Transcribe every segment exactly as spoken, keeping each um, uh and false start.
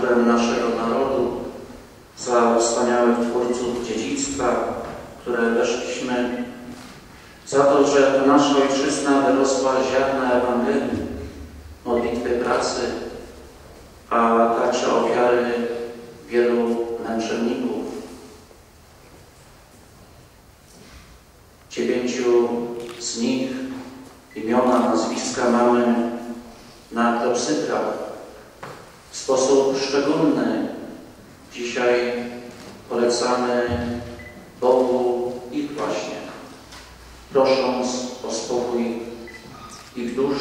duchem naszego narodu, za wspaniałych twórców dziedzictwa, które weszliśmy, za to, że nasza ojczyzna wyrosła ziarna Ewangelii, modlitwy pracy, a także ofiary wielu męczenników. Dziewięciu z nich imiona, nazwiska mamy na klepsydrach. W sposób szczególny dzisiaj polecamy Bogu ich właśnie, prosząc o spokój ich dusz.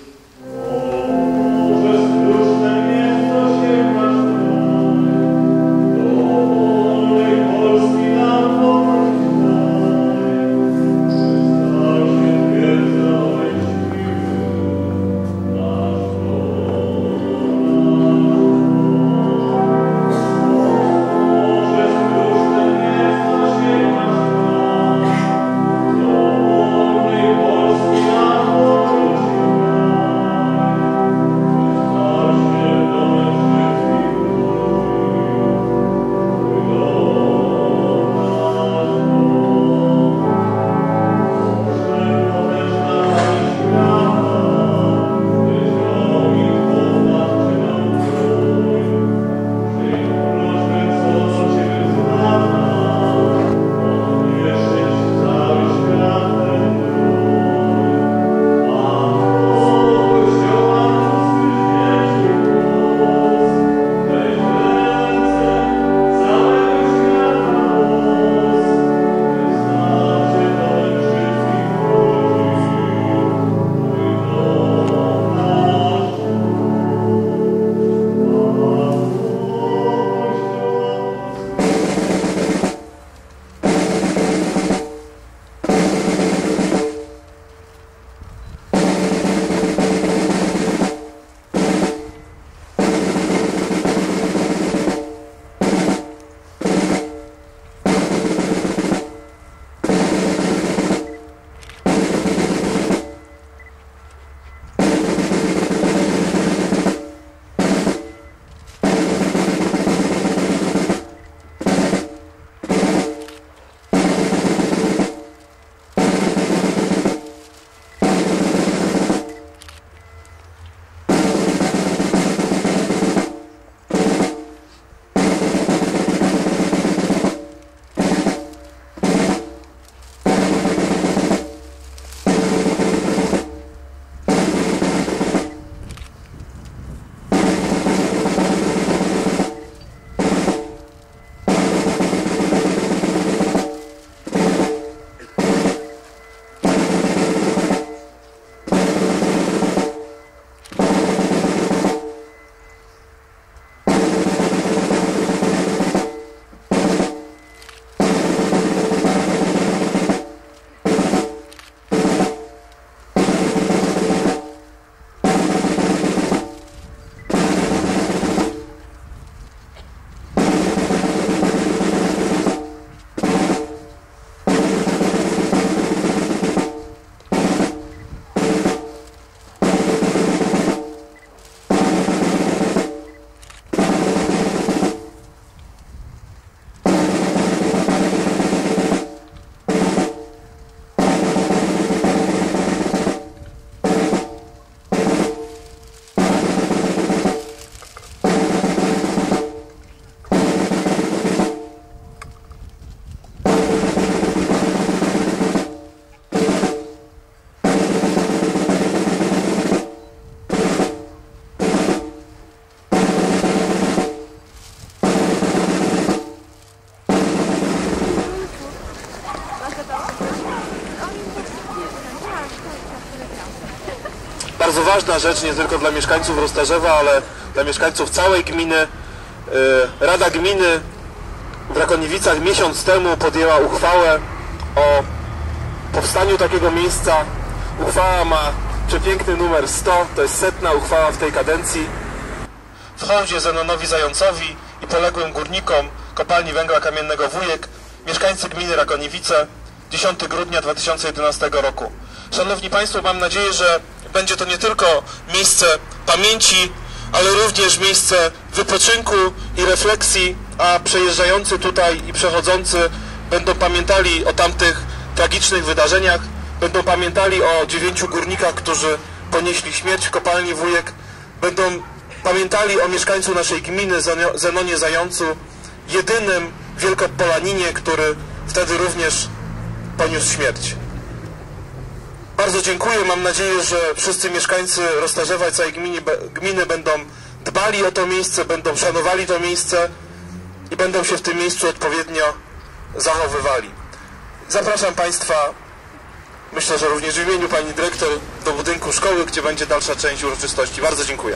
Bardzo ważna rzecz nie tylko dla mieszkańców Roztarzewa, ale dla mieszkańców całej gminy. Rada Gminy w Rakoniewicach miesiąc temu podjęła uchwałę o powstaniu takiego miejsca. Uchwała ma przepiękny numer sto, to jest setna uchwała w tej kadencji. W hołdzie Zenonowi Zającowi i poległym górnikom kopalni węgla kamiennego Wujek, mieszkańcy gminy Rakoniewice, dziesiątego grudnia dwa tysiące jedenastego roku. Szanowni Państwo, mam nadzieję, że będzie to nie tylko miejsce pamięci ale również miejsce wypoczynku i refleksji, a przejeżdżający tutaj i przechodzący będą pamiętali o tamtych tragicznych wydarzeniach, będą pamiętali o dziewięciu górnikach, którzy ponieśli śmierć w kopalni Wujek, będą pamiętali o mieszkańcu naszej gminy, Zenonie Zającu, jedynym wielkopolaninie, który wtedy również poniósł śmierć. Bardzo dziękuję, mam nadzieję, że wszyscy mieszkańcy Roztarzewa i całej gminy, gminy będą dbali o to miejsce, będą szanowali to miejsce i będą się w tym miejscu odpowiednio zachowywali. Zapraszam Państwa, myślę, że również w imieniu Pani Dyrektor, do budynku szkoły, gdzie będzie dalsza część uroczystości. Bardzo dziękuję.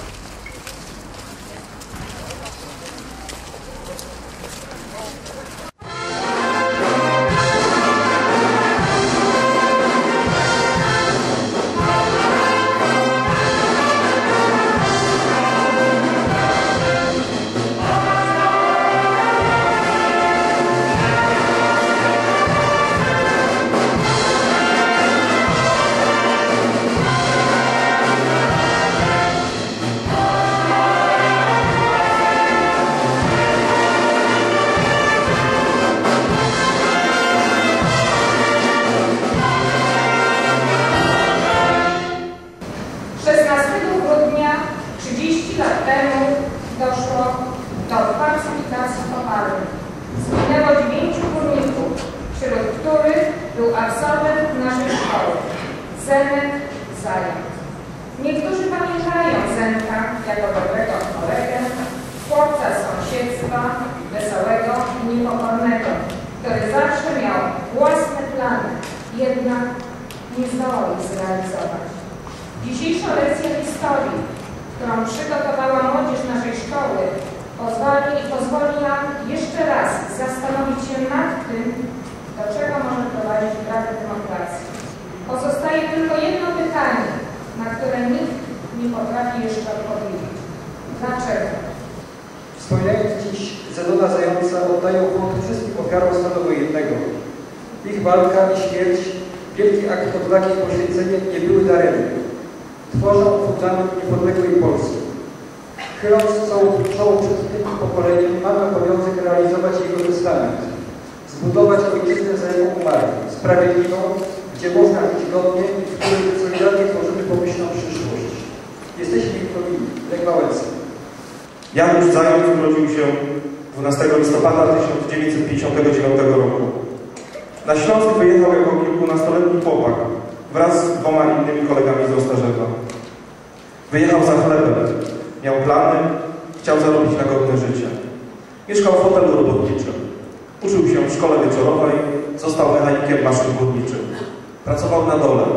szesnastego grudnia, trzydzieści lat temu, doszło do pacyfikacji kopalni. Zginęło dziewięciu górników, wśród których był absolwent naszej szkoły, Zenek Zając. Niektórzy pamiętają Zenka jako dobrego kolegę, chłopca z sąsiedztwa, wesołego i niepokornego, który zawsze miał własne plany, jednak nie zdołał ich zrealizować. Dzisiejsza lekcja historii, którą przygotowała młodzież naszej szkoły, pozwoli i pozwoli nam jeszcze raz zastanowić się nad tym, do czego może prowadzić brak demokracji. Pozostaje tylko jedno pytanie, na które nikt nie potrafi jeszcze odpowiedzieć. Dlaczego? Wspominając dziś Zenona Zająca, oddają hołd wszystkim ofiarom stanu wojennego. Ich walka i śmierć, wielki akt odwagi i poświęcenie nie były daremne. Tworzą fundament niepodległej Polski. Chyląc całą czoło przed tym pokoleniem, mamy obowiązek realizować jego testament. Zbudować ojczyznę za jego umarłych, sprawiedliwą, gdzie można żyć godnie i w której solidarnie tworzymy pomyślną przyszłość. Jesteśmy ich winni. Lech Wałęsa. Janusz Zając urodził się dwunastego listopada tysiąc dziewięćset pięćdziesiątego dziewiątego roku. Na Śląsk wyjechał jako kilkunastoletni chłopak wraz z dwoma innymi kolegami z Roztarzewa. Wyjechał za chlebem, miał plany, chciał zarobić na godne życie. Mieszkał w hotelu robotniczym. Uczył się w szkole wieczorowej, został mechanikiem maszyn górniczych. Pracował na dole.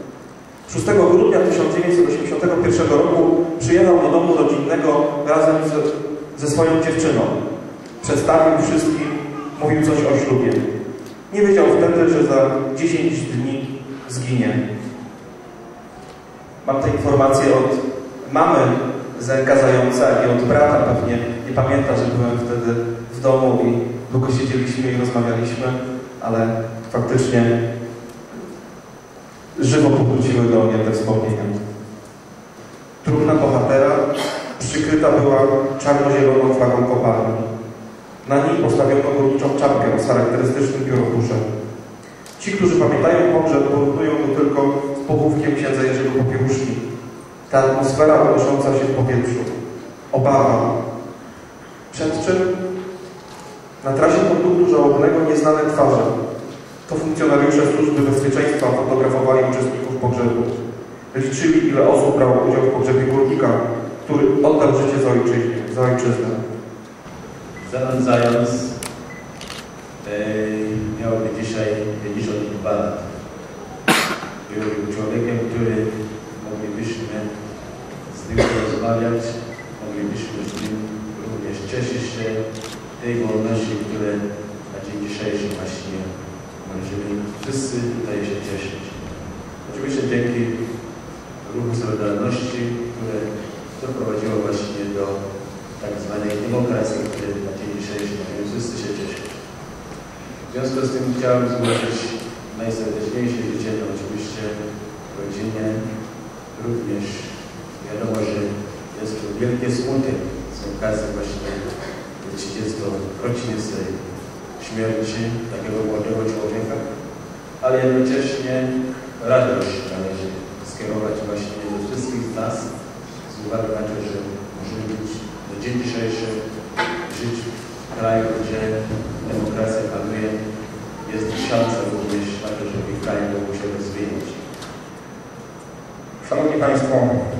szóstego grudnia tysiąc dziewięćset osiemdziesiątego pierwszego roku przyjechał do domu rodzinnego razem z, ze swoją dziewczyną. Przedstawił wszystkim, mówił coś o ślubie. Nie wiedział wtedy, że za dziesięć dni zginie. Mam te informacje od mamy Zenka Zająca i od brata, pewnie nie pamięta, że byłem wtedy w domu i długo siedzieliśmy i rozmawialiśmy, ale faktycznie żywo powróciły do mnie te wspomnienia. Trumna bohatera przykryta była czarno-zieloną flagą kopalni. Na niej postawiono górniczą czapkę z charakterystycznym pióropuszem. Ci, którzy pamiętają pogrzeb, porównują go tylko z pochówkiem księdza Jerzego Popiełuszki. Ta atmosfera unosząca się w powietrzu. Obawa. Przed czym? Na trasie produktu żałobnego nieznane twarze. To funkcjonariusze służby bezpieczeństwa fotografowali uczestników pogrzebu. Liczyli, ile osób brało udział w pogrzebie górnika, który oddał życie za ojczyznę. Za ojczyznę. Zenon Zając yy, miałby dzisiaj pięćdziesiąt dwa lat. Był człowiekiem, który moglibyśmy z nim rozmawiać, moglibyśmy z nim również cieszyć się tej wolności, które na dzień dzisiejszy właśnie możemy wszyscy tutaj się cieszyć. Oczywiście dzięki ruchu Solidarności, które doprowadziło właśnie do tak zwanej demokracji, której na dzień dzisiejszy możemy wszyscy się cieszyć. W związku z tym chciałem złożyć najserdeczniejsze życzenia oczywiście rodzinie. Również wiadomo, że jest to wielki smutek z okazji właśnie trzydziestorocznicy śmierci takiego młodego człowieka, ale jednocześnie radość należy skierować właśnie do wszystkich nas z uwagi na to, że możemy być do dzień dzisiejszy żyć w kraju, gdzie demokracja panuje. Jest szansa również na to, żeby kraj mógł się rozwijać. Szanowni Państwo,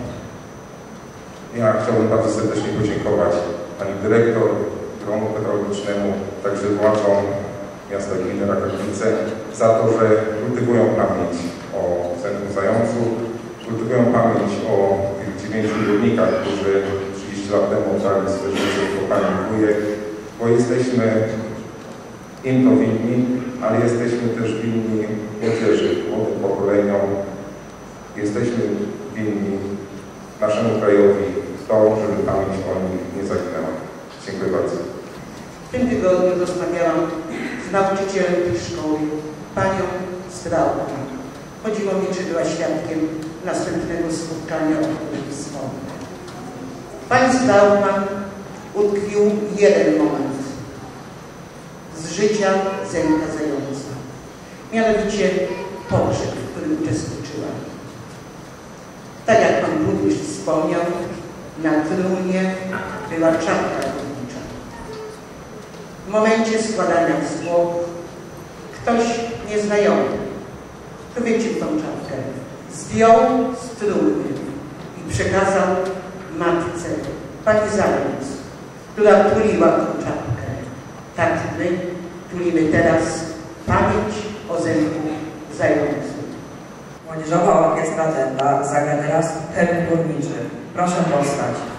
ja chciałbym bardzo serdecznie podziękować Pani Dyrektor, gronu pedagogicznemu, także władzom miasta i gminy Rakawice za to, że kultywują pamięć o Centrum Zającu, kultywują pamięć o tych dziewięciu górnikach, którzy trzydzieści lat temu oddali swoje życie w kopalni Wujek, bo jesteśmy im to winni, ale jesteśmy też winni młodzieży, młodym pokoleniom. Jesteśmy winni naszemu krajowi to, żeby pamięć o nich nie zaginęła. Dziękuję bardzo. W tym tygodniu rozmawiałam z nauczycielem tej szkoły, panią Strałką. Chodziło mi, czy była świadkiem następnego spotkania, o którym wspomnę. Pani Strałka utkwił jeden moment z życia Zenka Zająca, mianowicie pogrzeb, w którym uczestniczyła. Tak jak pan burmistrz wspomniał, na trumnie była czapka górnicza. W momencie składania zwłok ktoś nieznajomy chwycił tą czapkę, zdjął z trumny i przekazał matce, pani Zając, która tuliła tą czapkę. Tak my tulimy teraz pamięć o Zenku Zającu. Młodzieżowa Orkiestra Tenda zagra teraz hymn górniczy. Proszę powstać.